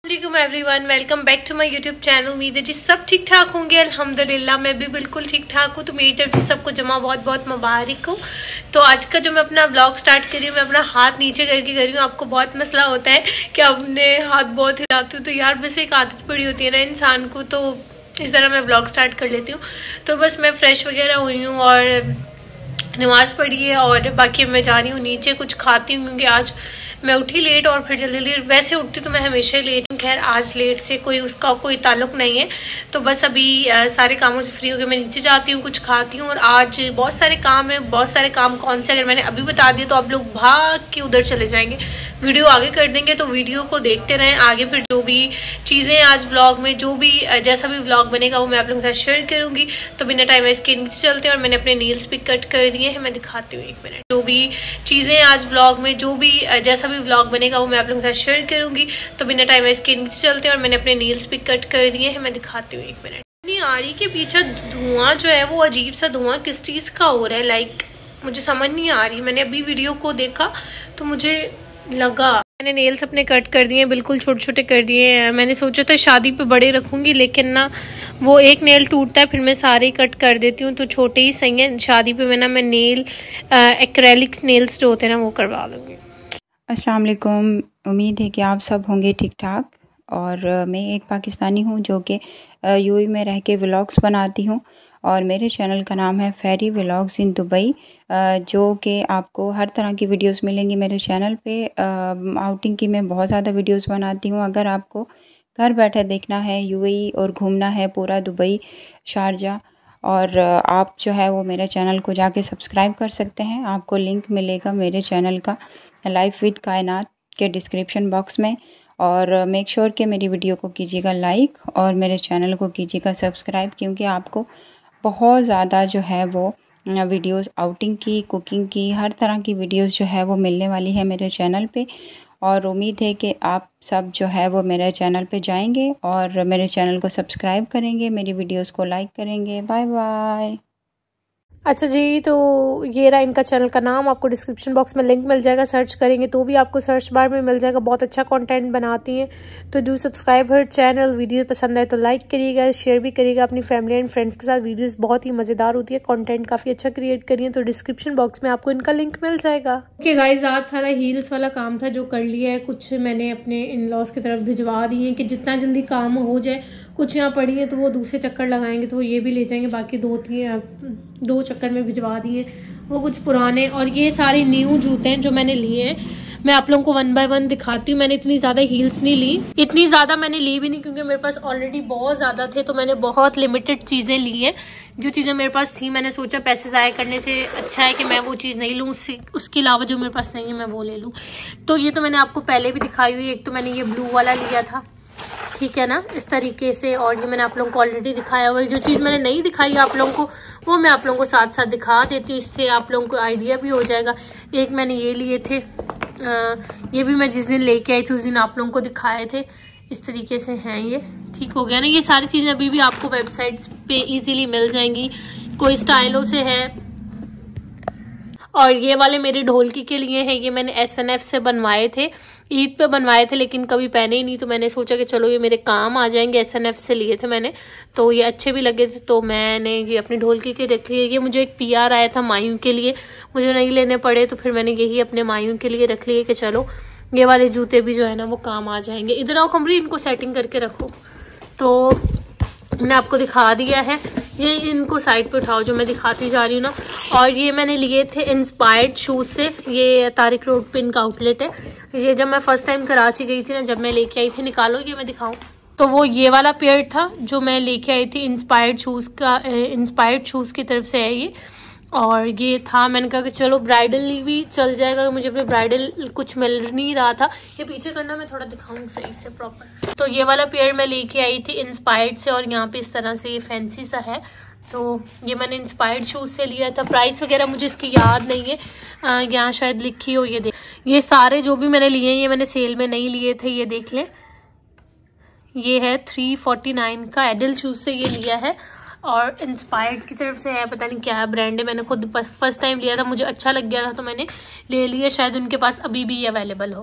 वालेकुम everyone, welcome back to my YouTube channel. उम्मीद है जी सब ठीक ठाक होंगे। अल्हम्दुलिल्लाह मैं भी बिल्कुल ठीक ठाक हूँ। तो मेरी तरफ से सबको जमा बहुत बहुत मुबारक हो। तो आज का जो मैं अपना व्लॉग स्टार्ट कर रही हूँ, मैं अपना हाथ नीचे करके कर रही हूँ। आपको बहुत मसला होता है कि अपने हाथ बहुत हिलाती हूँ, तो यार बस एक आदत पड़ी होती है ना इंसान को, तो इस तरह मैं व्लॉग स्टार्ट कर लेती हूँ। तो बस मैं फ्रेश वगैरह हुई हूँ और नमाज़ पढ़ी है और बाकी मैं जा रही हूँ नीचे कुछ खाती हूँ, क्योंकि आज मैं उठी लेट और फिर जल्दी जल्दी, वैसे उठती तो मैं हमेशा ही लेट हूँ। खैर आज लेट से उसका कोई ताल्लुक नहीं है। तो बस अभी सारे कामों से फ्री होकर मैं नीचे जाती हूँ, कुछ खाती हूँ। और आज बहुत सारे काम है। बहुत सारे काम कौन से अगर मैंने अभी बता दिए तो आप लोग भाग के उधर चले जाएंगे, वीडियो आगे कर देंगे। तो वीडियो को देखते रहें आगे, फिर जो भी चीज़ें आज व्लॉग में जो भी जैसा भी व्लॉग बनेगा वो मैं आप लोगों के साथ शेयर करूँगी। तो बिना टाइम वेस्ट के नीचे चलते हैं और मैंने अपने नील्स भी कट कर दिए हैं, मैं दिखाती हूँ 1 मिनट। जो भी चीज़ें आज व्लॉग में जो भी जैसा भी व्लॉग बनेगा वो मैं आप लोगों के साथ शेयर करूँगी। तो बिना टाइम वेस्ट के नीचे चलते हैं और मैंने अपने नील्स भी कट कर दिए हैं, मैं दिखाती हूँ 1 मिनट। नहीं आ रही के पीछे धुआं जो है वो अजीब सा धुआं किस चीज़ का हो रहा है, लाइक मुझे समझ नहीं आ रही। मैंने अभी वीडियो को देखा तो मुझे लगा, मैंने नेल्स अपने कट कर दिए, बिल्कुल छोटे छोटे कर दिए। मैंने सोचा था शादी पे बड़े रखूंगी, लेकिन ना वो एक नेल टूटता है, फिर मैं सारे ही कट कर देती हूँ। तो छोटे ही सही है। शादी पे मैं नेल एक्रेलिक नेल्स जो होते हैं ना वो करवा लूँगी। अस्सलाम वालेकुम, उम्मीद है कि आप सब होंगे ठीक ठाक। और मैं एक पाकिस्तानी हूँ जो कि यूएई में रह के व्लॉग्स बनाती हूँ और मेरे चैनल का नाम है फेरी व्लॉग्स इन दुबई, जो कि आपको हर तरह की वीडियोस मिलेंगी मेरे चैनल पे। आउटिंग की मैं बहुत ज़्यादा वीडियोस बनाती हूँ। अगर आपको घर बैठे देखना है यूएई और घूमना है पूरा दुबई, शारजा, और आप जो है वो मेरे चैनल को जाके सब्सक्राइब कर सकते हैं। आपको लिंक मिलेगा मेरे चैनल का लाइफ विद कायनात के डिस्क्रिप्शन बॉक्स में। और मेक श्योर कि मेरी वीडियो को कीजिएगा लाइक और मेरे चैनल को कीजिएगा सब्सक्राइब, क्योंकि आपको बहुत ज़्यादा जो है वो वीडियोस आउटिंग की, कुकिंग की, हर तरह की वीडियोस जो है वो मिलने वाली है मेरे चैनल पे। और उम्मीद है कि आप सब जो है वो मेरे चैनल पे जाएंगे और मेरे चैनल को सब्सक्राइब करेंगे, मेरी वीडियोस को लाइक करेंगे। Bye bye. अच्छा जी, तो ये रहा इनका चैनल का नाम। आपको डिस्क्रिप्शन बॉक्स में लिंक मिल जाएगा, सर्च करेंगे तो भी आपको सर्च बार में मिल जाएगा। बहुत अच्छा कंटेंट बनाती हैं। तो do subscribe her channel. Video पसंद आए तो लाइक करिएगा, शेयर भी करिएगा अपनी फैमिली एंड फ्रेंड्स के साथ। वीडियोस बहुत ही मज़ेदार होती है, कंटेंट काफ़ी अच्छा क्रिएट करिए। तो डिस्क्रिप्शन बॉक्स में आपको इनका लिंक मिल जाएगा। ओके गाइज, आज सारा हील्स वाला काम था जो कर लिया है। कुछ मैंने अपने इन लॉज की तरफ भिजवा दिए हैं कि जितना जल्दी काम हो जाए। कुछ यहाँ पड़ी है तो वो दूसरे चक्कर लगाएंगे तो वो ये भी ले जाएंगे। बाकी 2 चक्कर में भिजवा दिए, वो कुछ पुराने। और ये सारे न्यू जूते हैं जो मैंने लिए हैं। मैं आप लोगों को 1 बाय 1 दिखाती हूँ। मैंने इतनी ज़्यादा हील्स नहीं ली, इतनी ज़्यादा मैंने ली भी नहीं, क्योंकि मेरे पास ऑलरेडी बहुत ज़्यादा थे। तो मैंने बहुत लिमिटेड चीज़ें ली हैं। जो चीज़ें मेरे पास थी मैंने सोचा पैसे ज़ाया करने से अच्छा है कि मैं वो चीज़ नहीं लूँ, उसके अलावा जो मेरे पास नहीं है मैं वो ले लूँ। तो ये तो मैंने आपको पहले भी दिखाई हुई। एक तो मैंने ये ब्लू वाला लिया था, ठीक है ना, इस तरीके से। और ये मैंने आप लोगों को ऑलरेडी दिखाया हुआ है। जो चीज़ मैंने नहीं दिखाई आप लोगों को वो मैं आप लोगों को साथ साथ दिखा देती हूँ, इससे आप लोगों को आइडिया भी हो जाएगा। एक मैंने ये लिए थे, ये भी मैं जिस दिन लेके आई थी उस दिन आप लोगों को दिखाए थे। इस तरीके से हैं ये, ठीक हो गया ना। ये सारी चीज़ें अभी भी आपको वेबसाइट्स पे इजीली मिल जाएंगी। कोई स्टाइलों से है। और ये वाले मेरे ढोलकी के लिए हैं। ये मैंने SNF से बनवाए थे, ईद पे बनवाए थे, लेकिन कभी पहने ही नहीं। तो मैंने सोचा कि चलो ये मेरे काम आ जाएंगे। SNF से लिए थे मैंने, तो ये अच्छे भी लगे थे, तो मैंने ये अपनी ढोलकी के रख लिए। ये मुझे एक PR आया था मायूं के लिए, मुझे नहीं लेने पड़े, तो फिर मैंने यही अपने मायूं के लिए रख लिए कि चलो ये वाले जूते भी जो है ना वो काम आ जाएंगे। इधर आओ कमरी, इनको सेटिंग करके रखो। तो मैंने आपको दिखा दिया है। ये इनको साइड पे उठाओ जो मैं दिखाती जा रही हूँ ना। और ये मैंने लिए थे इंस्पायर्ड शूज़ से। ये तारिक रोड पे इनका आउटलेट है। ये जब मैं फर्स्ट टाइम कराची गई थी ना, जब मैं लेके आई थी, निकालो ये मैं दिखाऊं, तो वो ये वाला पेयर था जो मैं लेके आई थी इंस्पायर्ड शूज़ का। इंस्पायर्ड शूज़ की तरफ से है ये। और ये था, मैंने कहा कि चलो ब्राइडल भी चल जाएगा, मुझे अपने ब्राइडल कुछ मिल नहीं रहा था। ये पीछे करना, मैं थोड़ा दिखाऊं सही से प्रॉपर। तो ये वाला पेयर मैं लेके आई थी इंस्पायर्ड से, और यहाँ पे इस तरह से ये फैंसी सा है। तो ये मैंने इंस्पायर्ड शूज़ से लिया था। प्राइस वगैरह मुझे इसकी याद नहीं है, यहाँ शायद लिखी हो। ये देख, ये सारे जो भी मैंने लिए हैं ये मैंने सेल में नहीं लिए थे, ये देख लें। ये है 349 का, एडल शूज़ से ये लिया है। और इंस्पायर्ड की तरफ से है, पता नहीं क्या ब्रांड है। मैंने खुद फर्स्ट टाइम लिया था, मुझे अच्छा लग गया था तो मैंने ले लिया। शायद उनके पास अभी भी अवेलेबल हो।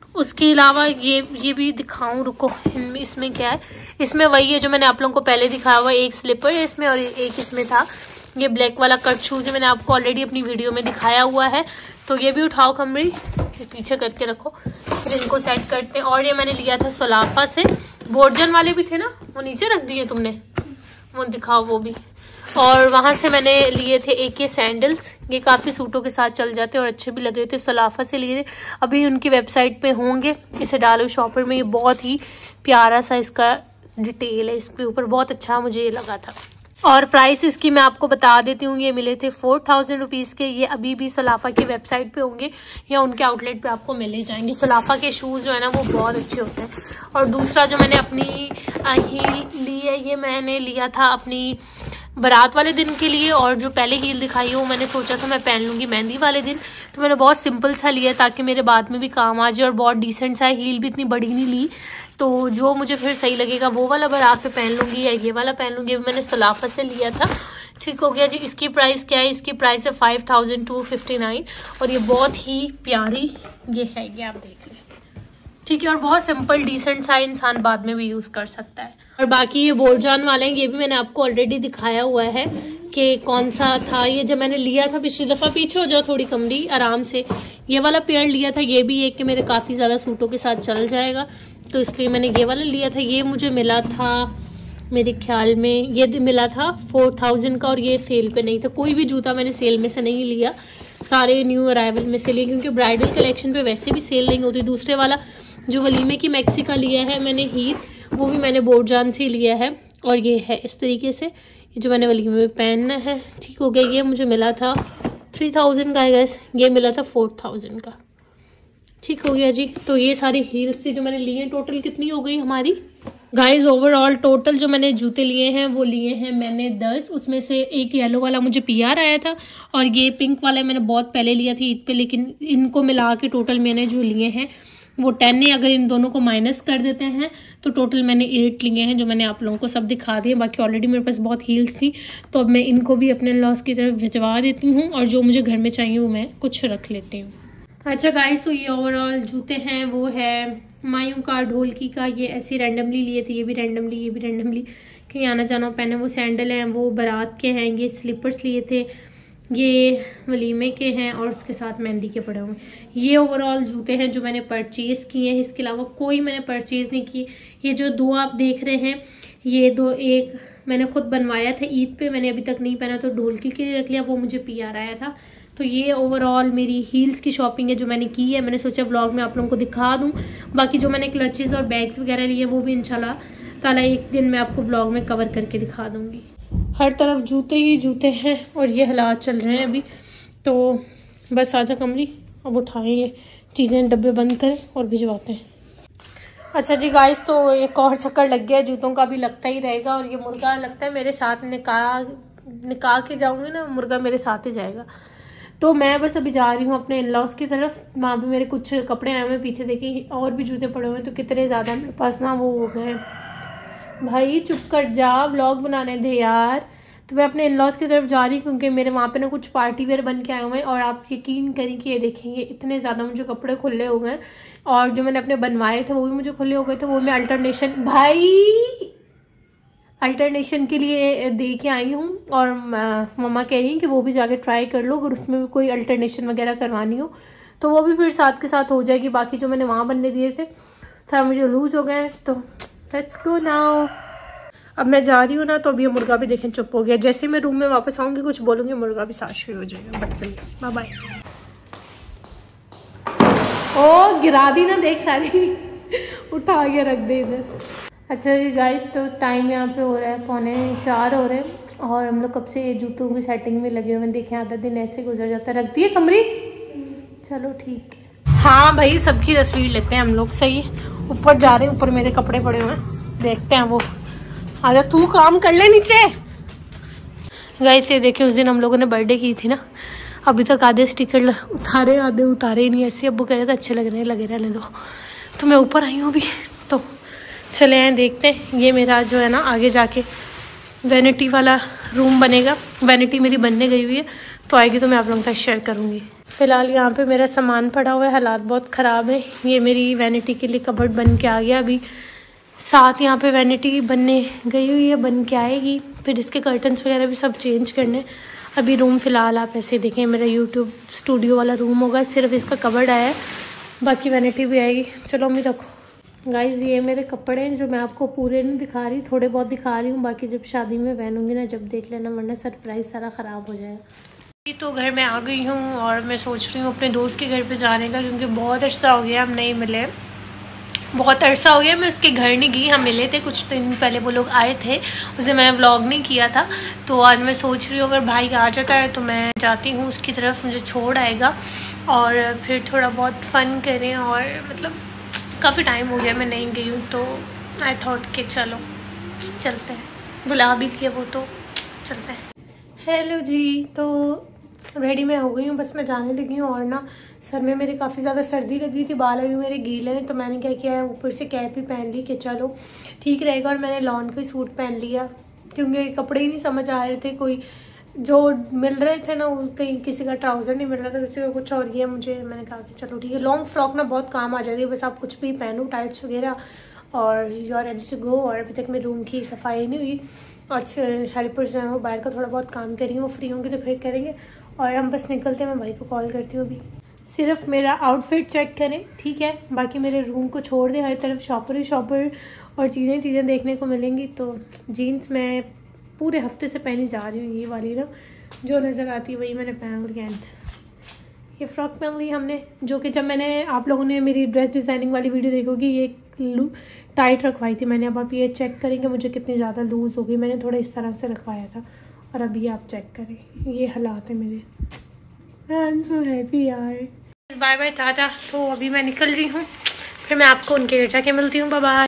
उसके अलावा ये भी दिखाऊं, रुको। इसमें क्या है, इसमें वही है जो मैंने आप लोगों को पहले दिखाया हुआ। एक स्लीपर है इसमें और एक इसमें था ये ब्लैक वाला कट शूज़ है, मैंने आपको ऑलरेडी अपनी वीडियो में दिखाया हुआ है। तो ये भी उठाओ कमरी, ये पीछे करके रखो, फिर इनको सेट करते हैं। और ये मैंने लिया था सलाफा से, बोर्जन वाले भी थे ना, वो नीचे रख दिए तुमने, वो दिखाओ वो भी। और वहाँ से मैंने लिए थे एक ये सैंडल्स, ये काफ़ी सूटों के साथ चल जाते हैं और अच्छे भी लग रहे थे, सलाफा से लिए थे। अभी उनकी वेबसाइट पे होंगे, इसे डालो शॉपर में। ये बहुत ही प्यारा सा इसका डिटेल है इसके ऊपर, बहुत अच्छा मुझे ये लगा था। और प्राइस इसकी मैं आपको बता देती हूँ, ये मिले थे 4000 रुपीज़ के। ये अभी भी सलाफा की वेबसाइट पे होंगे या उनके आउटलेट पे आपको मिले जाएंगे। सलाफा के शूज़ जो है ना वो बहुत अच्छे होते हैं। और दूसरा जो मैंने अपनी हील ली है, ये मैंने लिया था अपनी बारात वाले दिन के लिए। और जो पहले हील दिखाई है वो मैंने सोचा था मैं पहन लूँगी मेहंदी वाले दिन, तो मैंने बहुत सिंपल सा लिया ताकि मेरे बाद में भी काम आ जाए। और बहुत डिसेंट सा हील भी इतनी बड़ी नहीं ली, तो जो मुझे फिर सही लगेगा वो वाला बारात पे पहन लूँगी या ये वाला पहन लूँगी। मैंने सलाफा से लिया था, ठीक हो गया जी। इसकी प्राइस क्या है, इसकी प्राइस है 5259 और ये बहुत ही प्यारी ये है, ये आप देख लें, ठीक है। और बहुत सिंपल डिसेंट सा इंसान बाद में भी यूज़ कर सकता है। और बाकी ये बोरजान वाले हैं, ये भी मैंने आपको ऑलरेडी दिखाया हुआ है कि कौन सा था। ये जब मैंने लिया था पिछली दफ़ा, पीछे हो जाओ थोड़ी कमरी आराम से, ये वाला पेयर लिया था। ये भी एक कि मेरे काफ़ी ज़्यादा सूटों के साथ चल जाएगा, तो इसलिए मैंने ये वाला लिया था। ये मुझे मिला था मेरे ख्याल में, ये मिला था 4000 का, और ये सेल पे नहीं था। कोई भी जूता मैंने सेल में से नहीं लिया, सारे न्यू अराइवल में से लिए, क्योंकि ब्राइडल कलेक्शन पे वैसे भी सेल नहीं होती। दूसरे वाला जो वलीमे की मैक्सी का लिया है मैंने हील, वो भी मैंने बोरजान से लिया है। और ये है इस तरीके से, ये जो मैंने वलीमे में पहनना है, ठीक हो गया। ये मुझे मिला था 3000 का है गैस, ये मिला था 4000 का, ठीक हो गया जी। तो ये सारी हील्स थी जो मैंने लिए हैं। टोटल कितनी हो गई हमारी गाइज, ओवरऑल टोटल जो मैंने जूते लिए हैं वो लिए हैं मैंने 10। उसमें से एक येलो वाला मुझे PR आया था और ये पिंक वाला मैंने बहुत पहले लिया था ईद पे, लेकिन इनको मिला के टोटल मैंने जो लिए हैं वो 10 है। अगर इन दोनों को माइनस कर देते हैं तो टोटल मैंने 8 लिए हैं, जो मैंने आप लोगों को सब दिखा दिए। बाकी ऑलरेडी मेरे पास बहुत हील्स थी, तो अब मैं इनको भी अपने लॉस की तरफ भिजवा देती हूँ और जो मुझे घर में चाहिए वो मैं कुछ रख लेती हूँ। अच्छा गाइस, तो ये ओवरऑल जूते हैं वो है मायूं का, ढोलकी का। ये ऐसे रैंडमली लिए थे, ये भी रैंडमली, ये भी रैंडमली, कहीं आना जाना पहने। वो सैंडल हैं वो बारात के हैं। ये स्लीपर्स लिए थे, ये वलीमे के हैं और उसके साथ मेहंदी के पड़े हुए। ये ओवरऑल जूते हैं जो मैंने परचेज़ किए हैं, इसके अलावा कोई मैंने परचेज़ नहीं की। ये जो दो आप देख रहे हैं, ये दो, एक मैंने खुद बनवाया था ईद पे, मैंने अभी तक नहीं पहना तो ढोलकी के लिए रख लिया, वो मुझे PR आया था। तो ये ओवरऑल मेरी हील्स की शॉपिंग है जो मैंने की है। मैंने सोचा व्लॉग में आप लोगों को दिखा दूं। बाकी जो मैंने क्लचेस और बैग्स वगैरह लिए वो भी इंशाल्लाह ताला एक दिन मैं आपको व्लॉग में कवर करके दिखा दूंगी। हर तरफ जूते ही जूते हैं और ये हालात चल रहे हैं अभी। तो बस आजा कमरी, अब उठाएंगे चीज़ें, डब्बे बंद करें और भिजवाते हैं। अच्छा जी गाइस, तो एक और चक्कर लग गया, जूतों का भी लगता ही रहेगा। और ये मुर्गा लगता है मेरे साथ निकाह के जाऊँगी ना, मुर्गा मेरे साथ ही जाएगा। तो मैं बस अभी जा रही हूँ अपने इन-लॉज की तरफ। वहाँ पे मेरे कुछ कपड़े आए हुए हैं, पीछे देखिए और भी जूते पड़े हुए हैं। तो कितने ज़्यादा मेरे पास ना वो हो गए। भाई चुप कर जा, व्लॉग बनाने दे यार। तो मैं अपने इन-लॉज की तरफ जा रही हूँ क्योंकि मेरे वहाँ पे ना कुछ पार्टी वेयर बन के आए हुए हैं। और आप यकीन करें कि ये देखेंगे इतने ज़्यादा मुझे कपड़े खुले हो गए, और जो मैंने अपने बनवाए थे वो भी मुझे खुले हो गए थे। वो मैं अल्टरनेशन के लिए दे के आई हूँ। और मम्मा कह रही हैं कि वो भी जाके ट्राई कर लो, अगर उसमें भी कोई अल्टरनेशन वगैरह करवानी हो तो वो भी फिर साथ के साथ हो जाएगी। बाकी जो मैंने वहाँ बनने दिए थे थोड़ा मुझे लूज हो गए। तो लेट्स गो नाउ। अब मैं जा रही हूँ ना, तो अब ये मुर्गा भी देखें चुप हो गया। जैसे मैं रूम में वापस आऊँगी कुछ बोलूँगी, मुर्गा भी साथ शुरू हो जाएगा। बदतमीज, बाय बाय। ओ गिरा दी ना, देख सारी उठा के रख दे इधर। अच्छा जी गाइस, तो टाइम यहाँ पे हो रहा है 3:45 हो रहे हैं और हम लोग कब से जूतों की सेटिंग में लगे हुए हैं। देखें आधा दिन ऐसे गुजर जाता है। रख दिए कमरी, चलो ठीक है। हाँ भाई, सबकी तस्वीर लेते हैं हम लोग। सही, ऊपर जा रहे हैं, ऊपर मेरे कपड़े पड़े हुए हैं, देखते हैं वो। आजा तू काम कर ले नीचे। गाइस ये देखिए, उस दिन हम लोगों ने बर्थडे की थी ना, अभी तक आधे स्टिकर उतारे आधे उतारे नहीं। ऐसे अब्बू कह रहे थे अच्छे लग रहे हैं, लगे रहने दो। तो मैं ऊपर आई हूँ अभी, तो चले हैं देखते हैं। ये मेरा जो है ना आगे जाके वैनिटी वाला रूम बनेगा। वैनिटी मेरी बनने गई हुई है, तो आएगी तो मैं आप लोगों के साथ शेयर करूँगी। फ़िलहाल यहाँ पे मेरा सामान पड़ा हुआ है, हालात बहुत ख़राब है। ये मेरी वैनिटी के लिए कबर्ड बन के आ गया, अभी साथ यहाँ पे वैनिटी बनने गई हुई है, बन के आएगी। फिर इसके कर्टन्स वगैरह भी सब चेंज करने। अभी रूम फ़िलहाल आप ऐसे देखें, मेरा यूट्यूब स्टूडियो वाला रूम होगा, सिर्फ इसका कबर्ड आया है, बाकी वैनिटी भी आएगी। चलो उम्मीद रखो। गाइज़ ये मेरे कपड़े हैं जो मैं आपको पूरे नहीं दिखा रही, थोड़े बहुत दिखा रही हूँ, बाकी जब शादी में पहनूंगी ना जब देख लेना, वरना सरप्राइज़ सारा ख़राब हो जाएगा। तो घर में आ गई हूँ और मैं सोच रही हूँ अपने दोस्त के घर पे जाने का, क्योंकि बहुत अर्सा हो गया हम नहीं मिले, बहुत अरसा हो गया मैं उसके घर नहीं गई। हम मिले थे कुछ दिन पहले, वो लोग आए थे, उसे मैंने व्लॉग नहीं किया था। तो आज मैं सोच रही हूँ अगर भाई आ जाता है तो मैं जाती हूँ उसकी तरफ, मुझे छोड़ आएगा और फिर थोड़ा बहुत फ़न करें। और मतलब काफ़ी टाइम हो गया मैं नहीं गई हूँ, तो आई थॉट कि चलो चलते हैं, बुला भी लिया वो तो चलते हैं। हेलो जी, तो रेडी मैं हो गई हूँ, बस मैं जाने लगी हूँ। और ना सर में मेरे काफ़ी ज़्यादा सर्दी लग रही थी, बाल अभी मेरे गीले हैं, तो मैंने क्या किया है ऊपर से कैप ही पहन ली कि चलो ठीक रहेगा। और मैंने लॉन का ही सूट पहन लिया, क्योंकि कपड़े ही नहीं समझ आ रहे थे, कोई जो मिल रहे थे ना, कहीं किसी का ट्राउज़र नहीं मिल रहा था, किसी का कुछ और गया मुझे। मैंने कहा कि चलो ठीक है, लॉन्ग फ्रॉक ना बहुत काम आ जाती है, बस आप कुछ भी पहनो टाइट्स वगैरह और you are ready to go. और अभी तक मेरे रूम की सफाई नहीं हुई, अच्छे हेल्पर्स जो हैं वो बाहर का थोड़ा बहुत काम करेंगे, वो फ्री होंगे तो फिर करेंगे। और हम बस निकलते हैं, मैं भाई को कॉल करती हूँ अभी। सिर्फ मेरा आउटफिट चेक करें, ठीक है, बाकी मेरे रूम को छोड़ दें, हर तरफ शॉपर ही शॉपर और चीज़ें देखने को मिलेंगी। तो जीन्स मैं पूरे हफ्ते से पहनी जा रही हूँ, ये वाली ना जो नज़र आती है वही मैंने पहन ली। एंड ये फ़्रॉक पहन ली हमने, जो कि जब मैंने आप लोगों ने मेरी ड्रेस डिज़ाइनिंग वाली वीडियो देखोगी, ये टाइट रखवाई थी मैंने। अब आप ये चेक करेंगे मुझे कितनी ज़्यादा लूज़ हो गई, मैंने थोड़ा इस तरह से रखवाया था। और अभी आप चेक करें, ये हालात है मेरे। आई एम सो हैप्पी यार। Bye bye tata. तो अभी मैं निकल रही हूँ, फिर मैं आपको उनके घर जाके मिलती हूँ। Bye bye.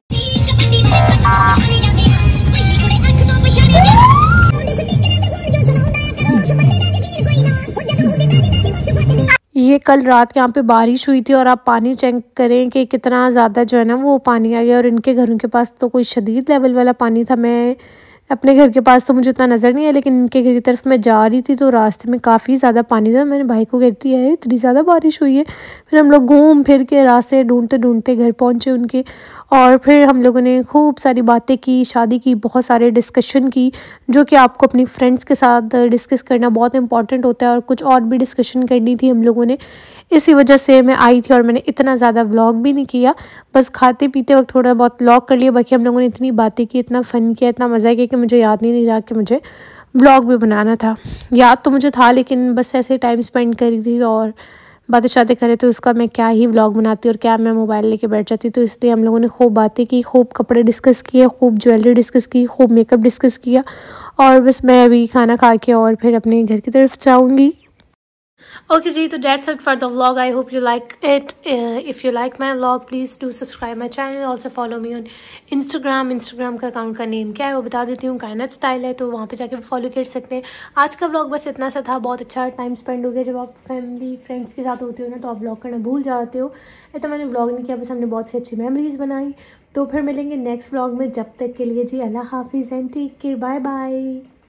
ये कल रात यहाँ पे बारिश हुई थी और आप पानी चेक करें कि कितना ज़्यादा जो है ना वो पानी आ गया। और इनके घरों के पास तो कोई शदीद लेवल वाला पानी था। मैं अपने घर के पास तो मुझे इतना नज़र नहीं है, लेकिन इनके घर की तरफ मैं जा रही थी तो रास्ते में काफ़ी ज़्यादा पानी था। मैंने भाई को कहती है इतनी ज़्यादा बारिश हुई है। फिर हम लोग घूम फिर के रास्ते ढूंढते ढूंढते घर पहुँचे उनके। और फिर हम लोगों ने खूब सारी बातें की, शादी की, बहुत सारे डिस्कशन की, जो कि आपको अपनी फ्रेंड्स के साथ डिस्कस करना बहुत इंपॉर्टेंट होता है। और कुछ और भी डिस्कशन करनी थी हम लोगों ने, इसी वजह से मैं आई थी। और मैंने इतना ज़्यादा व्लॉग भी नहीं किया, बस खाते पीते वक्त थोड़ा बहुत व्लॉग कर लिया। बाकी हम लोगों ने इतनी बातें की, इतना फ़न किया, इतना मज़ा किया कि मुझे याद नहीं रहा कि मुझे व्लॉग भी बनाना था। याद तो मुझे था, लेकिन बस ऐसे टाइम स्पेंड करी थी और बातें शातें करे, तो उसका मैं क्या ही व्लॉग बनाती और क्या मैं मोबाइल लेके बैठ जाती। तो इसलिए हम लोगों ने खूब बातें की, खूब कपड़े डिस्कस किए, खूब ज्वेलरी डिस्कस की, खूब मेकअप डिस्कस किया। और बस मैं अभी खाना खा के और फिर अपने घर की तरफ जाऊँगी। Okay जी, तो that's it for the vlog. I hope you like it. If you like my vlog, please do subscribe my channel. Also follow me on Instagram. Instagram का अकाउंट का नेम क्या है वो बता देती हूँ, कायनात स्टाइल है, तो वहाँ पे जाके फॉलो कर सकते हैं। आज का व्लॉग बस इतना सा था, बहुत अच्छा टाइम स्पेंड हो गया। जब आप फैमिली फ्रेंड्स के साथ होते हो ना तो आप व्लॉग करना भूल जाते हो। तो मैंने व्लॉग नहीं किया, बस हमने बहुत सी अच्छी मेमोरीज बनाई। तो फिर मिलेंगे नेक्स्ट व्लॉग में, जब तक के लिए जी अल्लाह हाफिज़ and take care, bye bye.